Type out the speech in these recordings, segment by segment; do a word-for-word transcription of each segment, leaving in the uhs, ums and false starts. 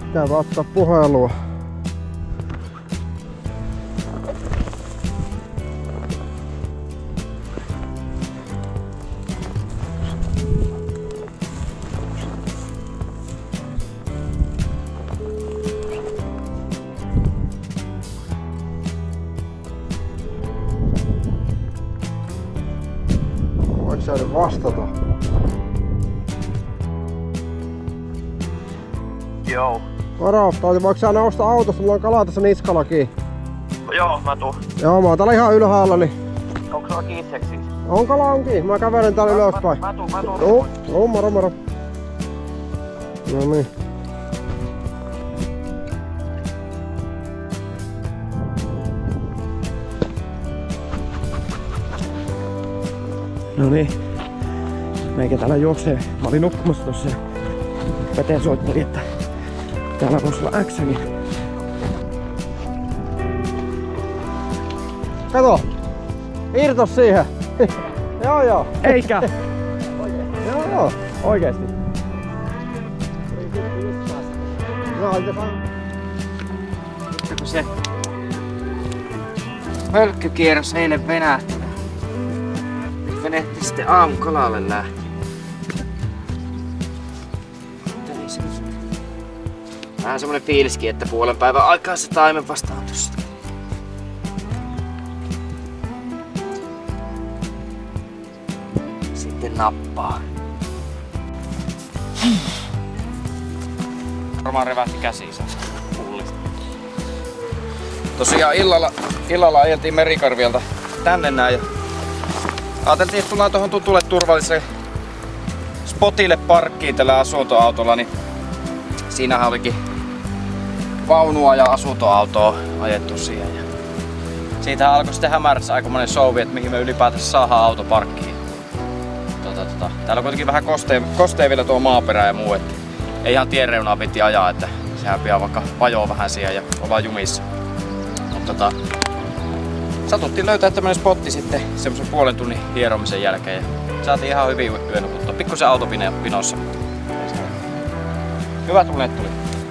Käypä ottaa puhelua. Voiko sä nyt vastata? Joo. Moro, tai voiko sä nousta autosta? Mulla on kalaa tässä niskallakin. Joo, mä tuun. Joo, mä oon täällä ihan ylhäällä, niin... Onko sulla kiinteeksi siis? On kala onkin. Mä kävelen täällä Mä, ylöspäin. mä, mä tuun, mä tuun. Joo, joo, moro moro. No niin. No niin. Meikä täällä juoksee. Mä olin nukkumassa tossa ja Pete soitteli, että täällä voisi olla äksäkin. Kato! Irtos siihen! Joo joo! Eikä! Joo joo! Oikeesti. No oikeastaan. Kun se hölkkykierros eilen venähti. Nyt venehti sitten aamukalalle lähti. Vähän semmonen fiiliskin, että puolen päivän aikaa se taimen vasta on tossa. Sitten nappaa. Varmaan revähti käsiinsä pullista. Tosiaan illalla, illalla ajeltiin Merikarvialta tänne näin ja ajateltiin, että tullaan tuohon tutulle turvalliselle spotille parkkiin tällä asuntoautolla, niin siinähän olikin vaunua ja asuntoautoa ajettu siihen. Ja siitähän alkoi sitten hämärässä aikamoinen souvi, että mihin me ylipäätänsä saadaan auto parkkiin. Tota, tota. Täällä on kuitenkin vähän kostea, kostea vielä tuo maaperä ja muu, että ei ihan tien reunaa piti ajaa, että sehän pian vaikka vajoo vähän siihen ja ollaan jumissa. Mutta tota, satuttiin löytää tämmönen spotti sitten semmosen puolen tunnin hieromisen jälkeen ja saatiin ihan hyvin yönukuttua. Pikkusen autopinossa. Hyvät unet tuli.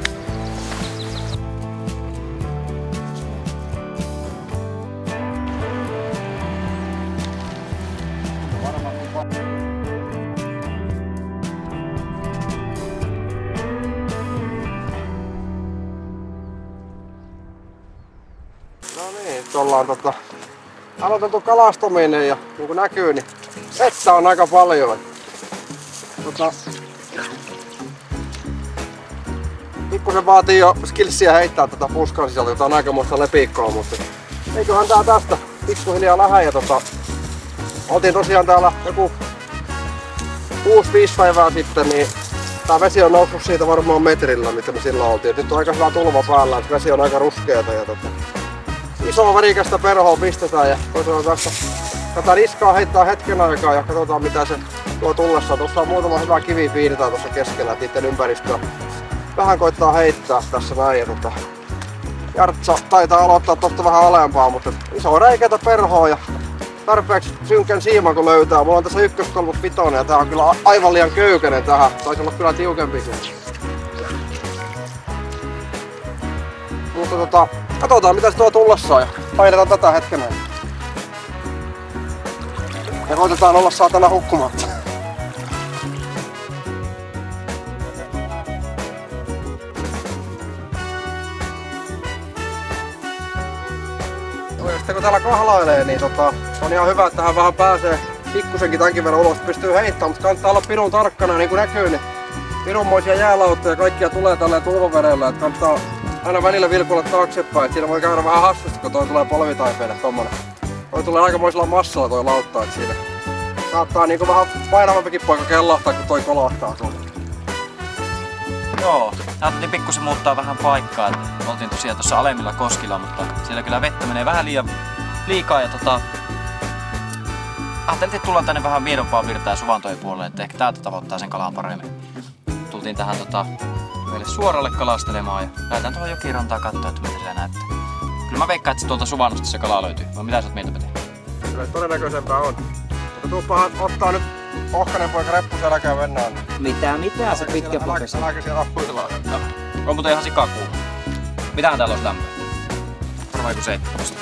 No niin, nyt ollaan tota, aloitettu kalastaminen ja niin kuin näkyy, niin vettä on aika paljon. Tota, pikkusen vaatii jo skillsiä heittää tätä puskan sisältä, jota on aikamoista lepikkoa, mutta eiköhän tää tästä pikkuhiljaa lähde. Ja tota, oltiin tosiaan täällä joku kuusi viisi päivää sitten, niin tää vesi on noussut siitä varmaan metrillä, mitä me sillä oltiin. Nyt on aika hyvä tulva päällä, että vesi on aika ruskeata. Ja tota, isoa värikästä perhoa pistetään ja toisaalta tässä tätä niskaa heittää hetken aikaa ja katsotaan mitä se tuo tullessa. Tuossa on muutama hyvä kivi piirtää tuossa keskellä, että niiden ympäristöä vähän koittaa heittää tässä näin. Ja tota, Jartsa taitaa aloittaa tosta vähän alempaa, mutta iso räikätä perhoa ja tarpeeksi synkän siiman kun löytää. Mulla on tässä ykköskolmos vitonen ja tää on kyllä aivan liian köykäinen tähän. Taisi olla kyllä tiukempikin. Mutta tota, katsotaan mitä se tuo tullessaan ja painetaan tätä hetken ajan. Ja koitetaan olla saatana hukkumatta. No ja sitten kun täällä kahlailee, niin tota, on ihan hyvä, että tähän vähän pääsee pikkusenkin tämänkin verran ulos, pystyy heittämään, mutta kannattaa olla pirun tarkkana, niin kuin näkyy, niin pirunmoisia jäälauttoja ja kaikkia tulee tälleen tulvavedellä, että kannattaa aina välillä vilkuilla taaksepäin, että siinä voi käydä vähän hassusti, kun toi tulee polvitaipeille tommonen. Toi tulee aikamoisella massalla toi lautta, että siinä saattaa niinku vähän painavampikin poika kellahtaa, kun toi kolahtaa tuolla. Joo, ajattelin pikkusen muuttaa vähän paikkaa. Oltiin tosiaan tuossa alemmilla koskilla, mutta siellä kyllä vettä menee vähän liian liikaa ja tota... Ajattelin, että tullaan tänne vähän miedompaa virtaa ja suvantojen puolelle, että ehkä täältä tavoittaa sen kalan paremmin. Tultiin tähän tota, meille suoralle kalastelemaan ja lähdetään tuohon jokirantaan katsoa, että mitä siellä näyttää. Kyllä mä veikkaan, että se tuolta suvannosta se kala löytyy. Vai mitä sä oot mieltä, Pete? Kyllä todennäköisempää on. Mutta tuuppahan ottaa nyt ohkanen poika reppuselkään mennään. Mitä, mitä se pitkä poika? Älä siellä rappuilla. On muuten ihan sikaa kuuma. Mitähän täällä olisi lämpöä? Varmaan joku seitsemäntoista.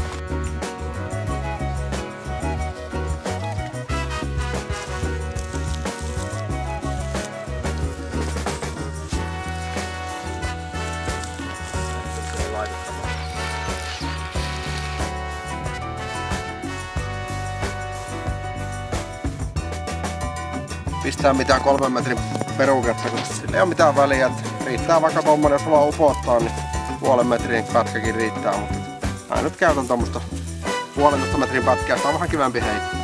Pistää mitään kolmen metrin peruketta, koska sillä ei ole mitään väliä. Että riittää vaikka tommonen, jos vaan upottaa, niin puolen metrin pätkäkin riittää. Mutta mä nyt käytän tommoista puolentoista metrin pätkää, sitä on vähän kivempi heittää.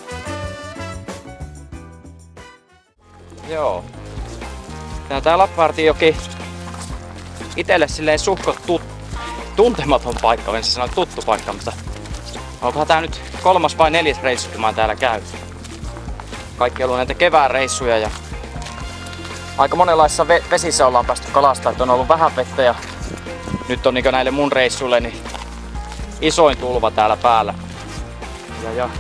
Joo. Tää, tää Lappeenrantioki itelle silleen suhkot tut, tuntematon paikka, en sano tuttu paikka, mutta onkohan tää nyt kolmas vai neljäs reissu, kun mä oon täällä käynyt. Kaikki on ollut näitä kevään reissuja ja aika monenlaisissa ve vesissä ollaan päästy kalastaa, että on ollut vähän vettä ja nyt on niin näille mun reissuille niin isoin tulva täällä päällä. Ja, ja.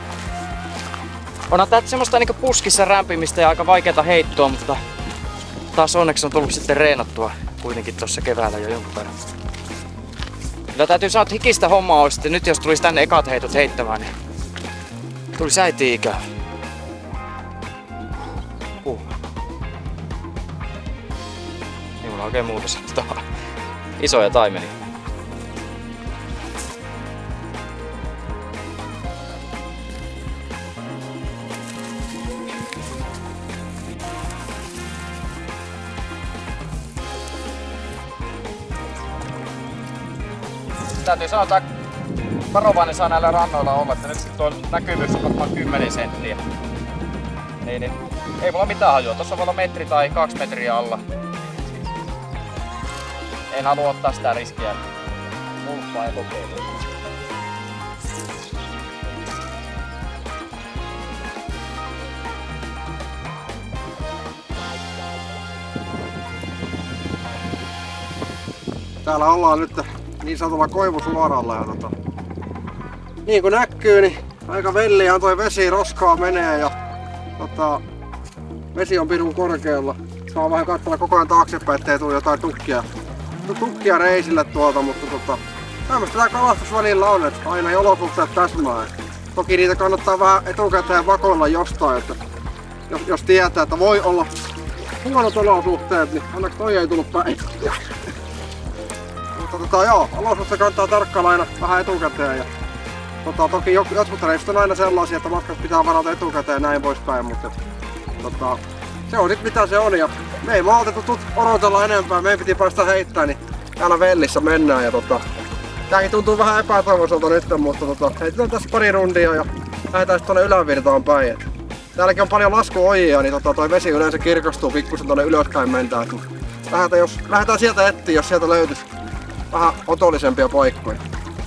Onhan tää semmoista niin puskissa rämpimistä ja aika vaikeata heittoa, mutta taas onneksi on tullut sitten reenattua kuitenkin tossa keväällä jo jonkun verran. Kyllä täytyy sanoa, että hikistä hommaa olisi, että nyt jos tulisi tänne ekat heitot heittämään, niin tulisi äitiin ikävä. Uh. Niin mulla on oikein muuta sattaa. Isoja taimenia. Täytyy sanoa, että varovainen saa näillä rannoilla olla, että nyt tuo näkyvyys on varmaan kymmenen senttiä. Niin, niin. Ei mulla mitään hajua. Tossa voi olla metri tai kaksi metriä alla. En halua ottaa sitä riskiä. Mulppaa ja kokeilua. Täällä ollaan nyt niin sanotulla koivusuoralla ja tota, niin kuin näkyy, niin aika velliään toi vesi roskaa menee ja tota, vesi on pirun korkealla. Saa vähän katsella koko ajan taaksepäin, ettei tule jotain tukkia, tukkia reisille tuolta, mutta tota, tämmöistä tää kalastus välillä on, että aina ei olosuhteet täsmää. Toki niitä kannattaa vähän etukäteen vakoilla jostain, että jos, jos tietää, että voi olla huonot olosuhteet, niin onneksi toi ei tullut päin. Mutta tota, joo, olosuhteet kannattaa tarkkailla aina vähän etukäteen. Ja, tota, toki jotkut reissut on aina sellaisia, että matkat pitää varata etukäteen ja näin poispäin, mutta tota, se on sit mitä se on. Ja me ei maltettu odotella enempää, meidän piti päästä heittämään, niin täällä vellissä mennään. Ja, tota, tääkin tuntuu vähän epätoivoiselta nyt, mutta tota, heitetään tässä pari rundia ja lähdetään sitten tuonne ylävirtaan päin. Et täälläkin on paljon laskuojia, niin tota, toi vesi yleensä kirkastuu pikkusen tuonne ylöspäin mentään. Lähdetään, jos, lähdetään sieltä etsiä, jos sieltä löytyisi vähän otollisempia paikkoja.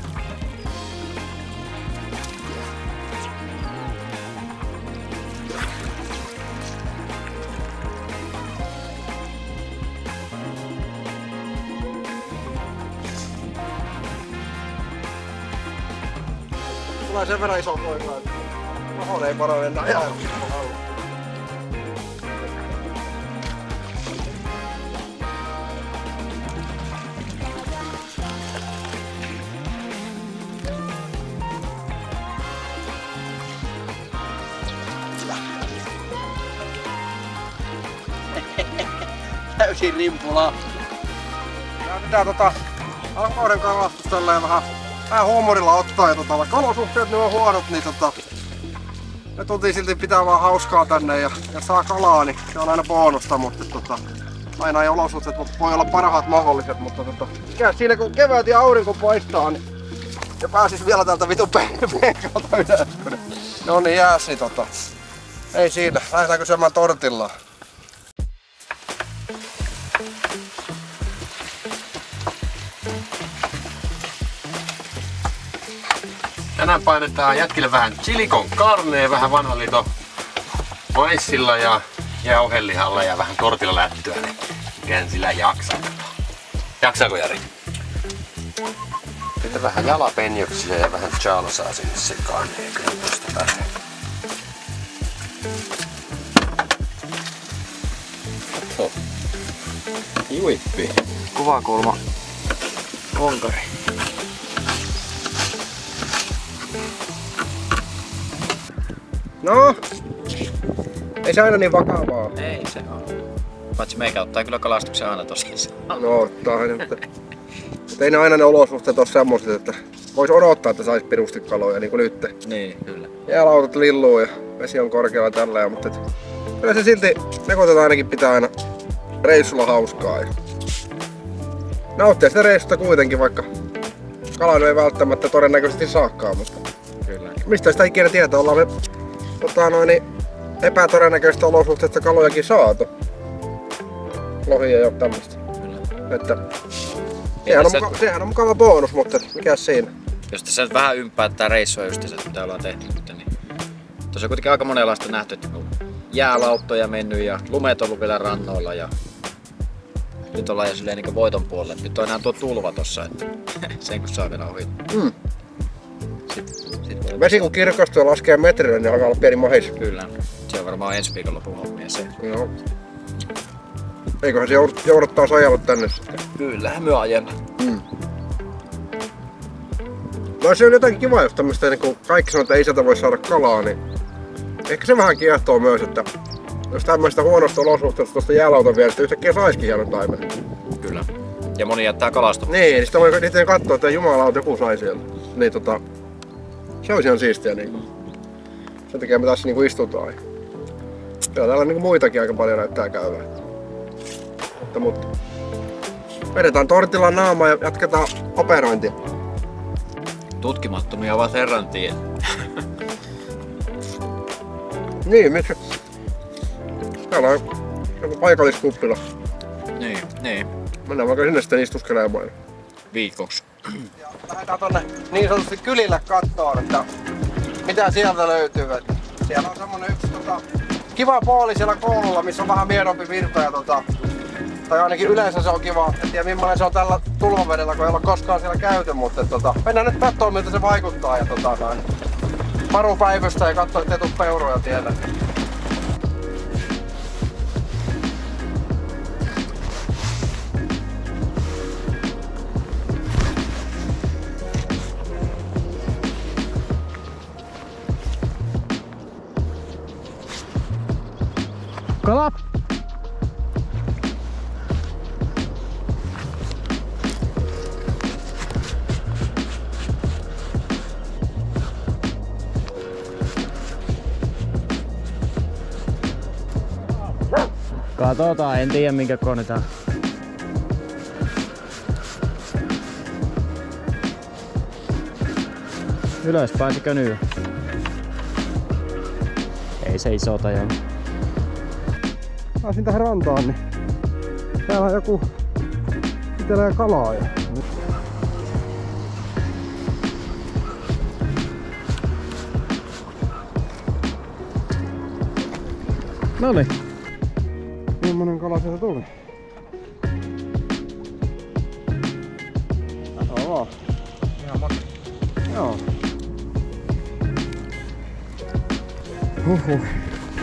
Tulee sen verran iso poika, että mahon ei parane enää ajaa. Täysin rimpulaa. Tää pitää tota alkauden kalastus tälleen vähän, vähän huumorilla ottaa ja tota, vaikka olosuhteet nyt on huonot, niin tota, me tultiin silti pitää vaan hauskaa tänne ja, ja saa kalaa, niin se on aina bonusta, mutta tota, aina ei olosuhteet voi olla parhaat mahdolliset, mutta tota, mikä siinä kun kevät ja aurinko paistaa, niin ja pääsis vielä täältä vitun penkalta ylös, kun ne on niin jääs, niin tota, ei siinä, lähdetäänkö syömään tortillaa? Tänään painetaan jätkille vähän chili con carnea, vähän vanhan liiton maissilla ja jauhelihalla ja vähän tortillalättyä, niin mikä sillä jaksaa. Jaksaako Jari? Sitten vähän jalapenjoksia ja vähän chalsaa sinne sekaan, niin kyllä tuosta pääsee. Oho. Juippi. Kuvakulma. Konkari. No, ei se aina niin vakavaa. Ei se on. Paitsi meikä ottaa kyllä kalastuksen aina tosissaan. No ottaa, mutta, mutta ei ne aina ne olosuhteet ole semmoiset, että voisi odottaa, että saisi pirusti kaloja niin kuin nyt. Niin, kyllä. Jäälautat lilluu ja vesi on korkealla tällä, mutta et, kyllä se silti ne koitetaan ainakin pitää aina reissulla hauskaa. Ja nauttia sitä reissusta kuitenkin, vaikka kalaa ei välttämättä todennäköisesti saakkaan, mutta Kyllä. mistä sitä ikinä tietää, ollaan me tota, noin, epätodennäköistä olosuhteista kalojakin saatu. Lohia ja tämmöistä. Kyllä. Että sehän on, se, muka, sehän on mukava bonus, mutta mikä siinä? jos tässä nyt vähän ympää tää reissua just se, mitä ollaan tehty nyt, niin tuossa on kuitenkin aika monenlaista nähty, että jäälauttoja mennyt ja lumet on ollut vielä rannoilla ja nyt ollaan jo silleen niin voiton puolelle. Nyt on enää tuo tulva tossa, että sen kun saa vielä ohi. Mm. Sitten, sit voi... Vesi kun kirkastuu ja laskee metrille, niin alkaa olla pieni mahis. Kyllä. Se on varmaan ensi viikonlopun hommia se. Joo. Eiköhän se joudut, joudut taas ajellut tänne sitten. Kyllähän me ajemme. Mm. No se on jotenkin kiva, jos tämmöstä niin kaikki sanoo, että ei sieltä voi saada kalaa, niin ehkä se vähän kiehtoo myös, että jos tämmöistä huonosta olosuhteesta tuosta jäälautan vierestä yhtäkkiä saisikin hienon taimen. Kyllä. Ja moni jättää kalastusta. Niin, niin sitä voi niiden katsoa, että jumalauta joku sai sieltä. Niin tota, se olisi ihan siistiä niinku. Sen takia me tässä niinku istutaan. Kyllä täällä niinku muitakin aika paljon näyttää käyvää. Mutta, mutta vedetään tortilla naama ja jatketaan operointia. Tutkimattomia ovat herran tie. Niin, miksi? Täällä on joku paikalliskuppila. Niin, niin. Mennään vaikka sinne sitten istuskelemaan. Viikoksi. Ja lähdetään tonne niin sanotusti kylille kattoon, että mitä sieltä löytyy. Siellä on semmonen yksi tota, kiva puoli siellä koululla, missä on vähän miedompi virta. Ja, tota, tai ainakin yleensä se on kiva. En tiedä millainen se on tällä tulvavedellä, kun ei ole koskaan siellä käyty. Mutta tota, mennään nyt katsomaan miltä se vaikuttaa. Ja tota, näin. Paru päivystä ja katsoa, ettei tuu peuroja tielle. Kalat! Katsotaan, en tiedä minkä kone tää. Ylös pääsikö nyt? Ei se isota joo. Pääsin tähän rantaan, niin täällä on joku pitelee kalaa. Ja... Noniin. Millainen kala sieltä tuli? Katsotaan vaan. Ihan makea. Joo. Huhhuh.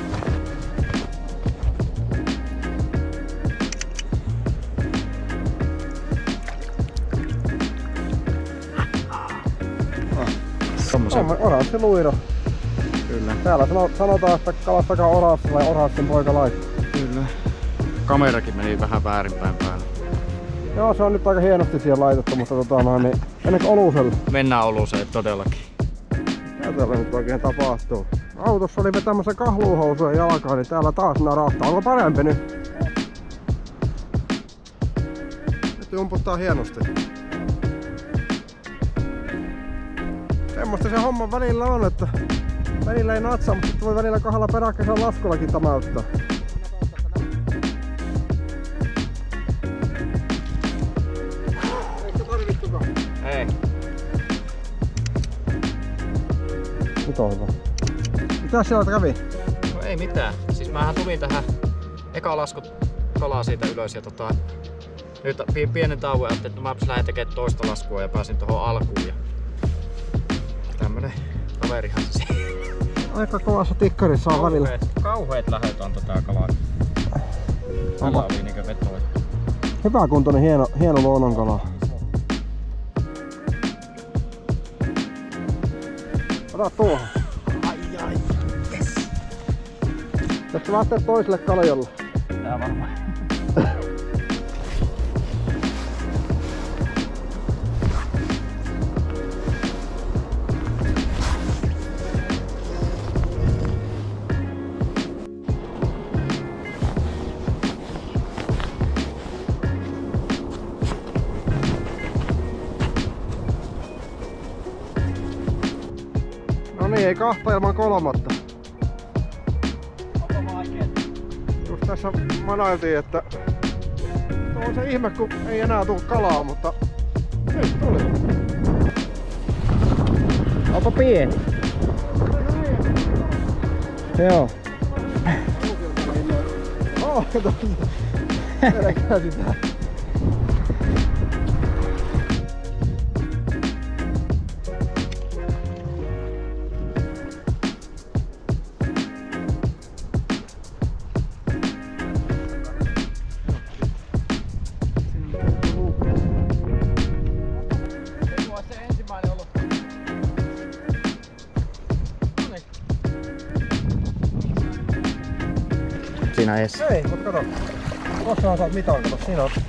On oranssi luiro. Kyllä. Täällä sanotaan, että kalastakaa oranssi vai oranssin poika laittaa. Kyllä. Kamerakin meni vähän väärinpäin päälle. Joo, se on nyt aika hienosti siellä laitettu, mutta tota noin, niin mennäänkö Oluselle? Mennään Oluseen todellakin. Mitä täällä nyt oikein tapahtuu? Autossa oli vetämässä kahluuhousuja jalkaan, niin täällä taas narahtaa. Onko parempi nyt? Nyt jumputtaa hienosti. Semmosta se homma välillä on, että välillä ei natsaa, mutta sitten voi välillä kahdella peräkkäisellä laskullakin tämäyttää. Eikö tarvittukaan? Ei. Nyt on hyvä. Mitä siellä kävi? No ei mitään. Siis mähän tulin tähän eka lasku kalaa siitä ylös ja tota... Nyt pienen tauon ajattelin, että mä lähden tekemään toista laskua ja pääsin tuohon alkuun. Ja... Tämmönen kaverihan se aika kovassa tikkarissa on välillä. Kauheet lähöt on tota kalaa. Tällä oli niinkö vetoja. Hyväkuntoinen, hieno, hieno luonnonkala. Ota tuohon. Ai ai, yes. Tästä lähtee toiselle kaljolle. Tää varmaan. No niin, ei kahta ilman kolmatta. Onko vaikeet? Just tässä manailtiin, että on se ihme, kun ei enää tule kalaa, mutta nyt tuli. Onpa pieni? Joo. Oh, kato. Pelkää sitä. Siinä ees. Ei, mut kato. Tuossa saat mitan, kato. Siinä on.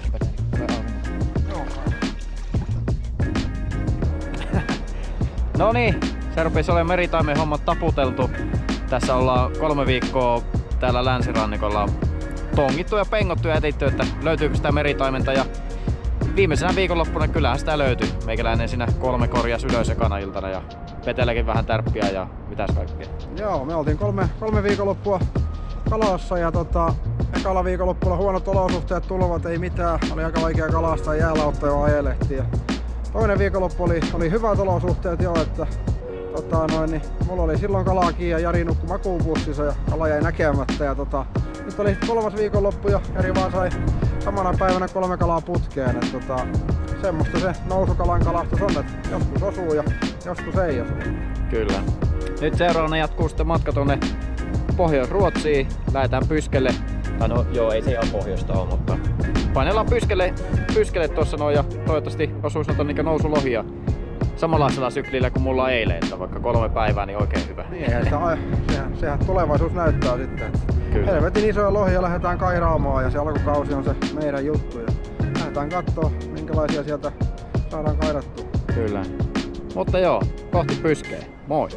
No niin, se rupesi olemaan meritaimen hommat taputeltu. Tässä ollaan kolme viikkoa täällä länsirannikolla tongittu ja pengottu ja etitty, että löytyykö sitä meritaimenta. Ja viimeisenä viikonloppuna kyllähän sitä löytyi. Meikäläinen siinä kolme korjas ylös ekana iltana ja Petelläkin vähän tärppiä ja mitäs kaikkea. Joo, me oltiin kolme, kolme viikonloppua kalassa ja tota, ekalla viikonloppuna huonot olosuhteet, tulvat, ei mitään. Oli aika vaikea kalastaa, jäälautta jo ajelehti. Ja toinen viikonloppu oli, oli hyvät olosuhteet jo, että tota, noin, niin, mulla oli silloin kalaakin ja Jari nukkui makuupussissa ja kala jäi näkemättä. Ja, tota, nyt oli kolmas viikonloppu ja Jari vaan sai samana päivänä kolme kalaa putkeen. Et, tota, semmoista se nousukalan kalastus on, että joskus osuu ja joskus ei osu. Kyllä. Nyt seuraavana jatkuu sitten matka tuonne Pohjois-Ruotsiin. Lähdetään Pyskelle. Tai no joo, ei se ihan pohjoista ole, mutta painellaan Pyskelle, Pyskelle tuossa noin ja toivottavasti osuisi noita niinku nousulohia samanlaisella syklillä kuin mulla eilen, että vaikka kolme päivää niin oikein hyvä. Niin, sitä, sehän, sehän tulevaisuus näyttää sitten. Kyllä. Helvetin isoja lohia lähdetään kairaamaan ja se alkukausi on se meidän juttu. Ja lähdetään kattoo minkälaisia sieltä saadaan kairattua. Kyllä. Mutta joo, kohti Pyskeä. Moi!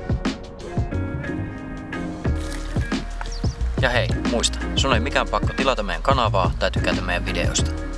Ja hei, muista, sun ei mikään pakko tilata meidän kanavaa tai tykätä meidän videosta.